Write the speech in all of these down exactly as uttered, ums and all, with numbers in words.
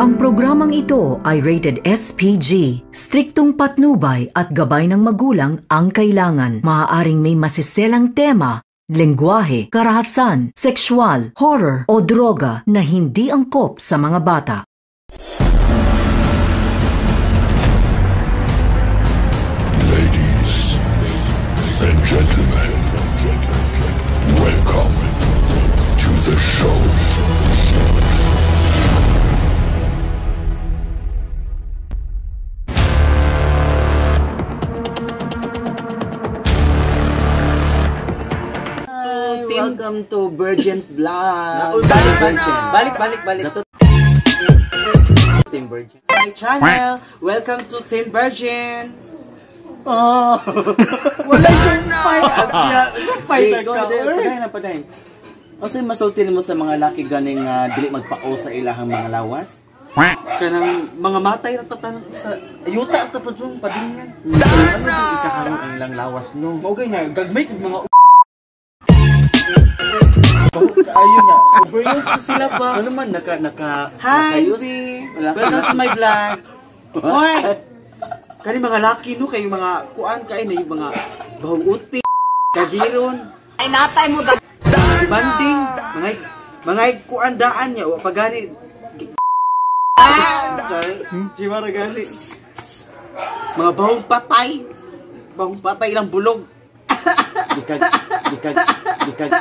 Ang programang ito ay rated S P G. Striktong patnubay at gabay ng magulang ang kailangan. Maaaring may masiselang tema, lengguwahe, karahasan, sexual, horror o droga na hindi angkop sa mga bata. Ladies and gentlemen, welcome to the show. Welcome to Virgin's Vlog. Balik, Virgin. Balik, balik, balik. Team Virgin. My channel. Welcome to Team Virgin. Oh. Wala yung fight. Fight ako. Padayin na, padayin. Kasi masulti mo sa mga laki ganing uh, dili magpao sa ilahang mga lawas. Kanang mga matay na tatanong sa ayuta at tapos yung padingan. Ano yung ikahang ang lang lawas no? Okay na, gagmay kag mga ayun nga, overuse ko sila pa. Ano naman, naka, naka, hi, B! Welcome to my vlog. Hoy! Kani mga laki no, kayo mga kuan kain na yung mga bahong uti, kagiron. Ay, natay mo da! Banding, mga, mga kuan daan niya, wapag gani. Siwara gani. Mga bahong patay. Bahong patay lang bulog. Dikag, dikag, dikag.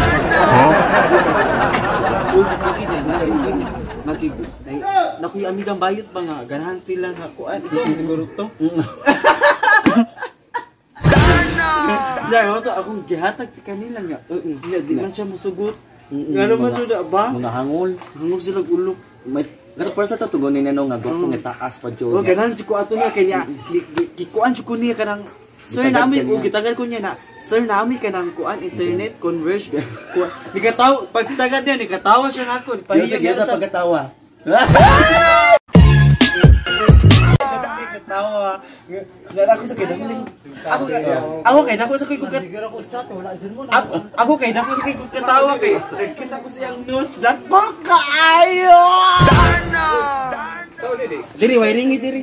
Uy, dikag na, nasimple niya. Magig, naku yung amigang bayot ba nga, ganahan silang hakuan. Ito, siguro ito. Dahil ito, akong gihatag ti kanila nga. Di man siya masugot. Nga naman siya ba? Mga hangol. Hangol silang ulo. Pero para sa tatugunin na nga, gawang itaas pa dyan. O, ganahan si ko ato niya, kaya kikuan siya ko niya kanang sir namin, o gitagal ko niya na, sir namin ka ng kuan, internet, converge, kuan. Nikatawa, pag tagad niya, nikatawa siya nga ako. Sige, sa pagkatawa. Nikatawa. Ako sa kaya, ako ako kaya, ako sa kaya kung ako kaya, ako sa kaya kung katawa kaya, nagkita ko siyang notes, dakpa kaayo! Diri, way ringi, diri.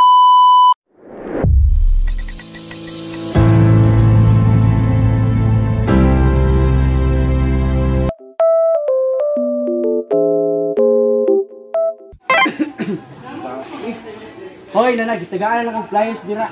Hoy, nana, gitagaan lang ang flyers dira.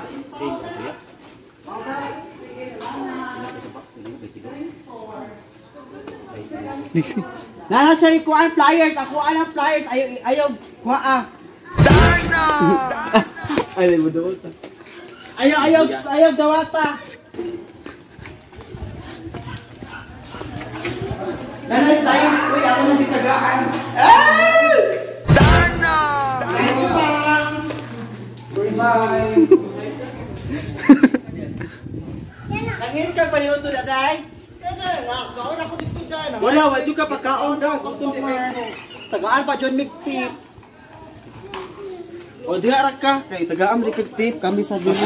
Dixie. Nana siya ikuan flyers, ako ang flyers, ayaw ayaw kuha ah. Dana. Ay, mo dawata. Ayaw ayaw ayaw dawata. Nana flyers, uy, ako nang gitagaan. Ah! Dana. Bye! Nangis ka pa yun to, daday? Kaon ako dito dyan. Wala, wala ka pa kaon daw. Tagaan pa John McTip. O, di harak ka. Kaya tagaan mo McTip. Kami sa dulo.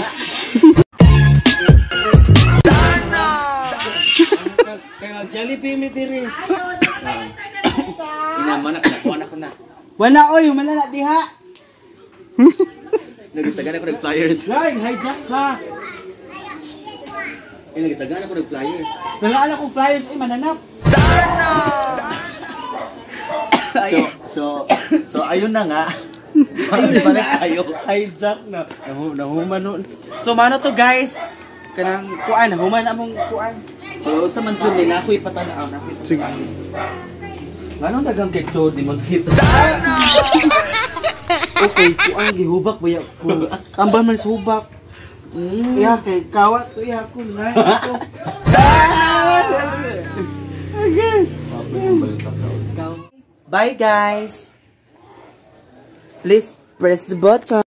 Kaya mag-Jollibee mi diri. Inaman na, kanakuha na ko na. Wala, oy, malala diha. Nagitagan ako nag-flyers. Right, hijack na. Eh, nagitagan ako nag-flyers. Nagaan akong flyers, eh, mananap. So, so, so, ayun na nga. Ayun na nga. Tayo. Hijack na. Nahuman nun. So, mano to, guys? Kanang kuan, nahuman na mong kuan. So, sa manchun nila, ako'y patanaan. Sige. Anong dagang kekso, di mo dito? Okay, kuan gihubak ba ya ko. Tambal man sa hubak. Mm. Iya kay kawat to iya ko na. Okay. Bye guys. Please press the button.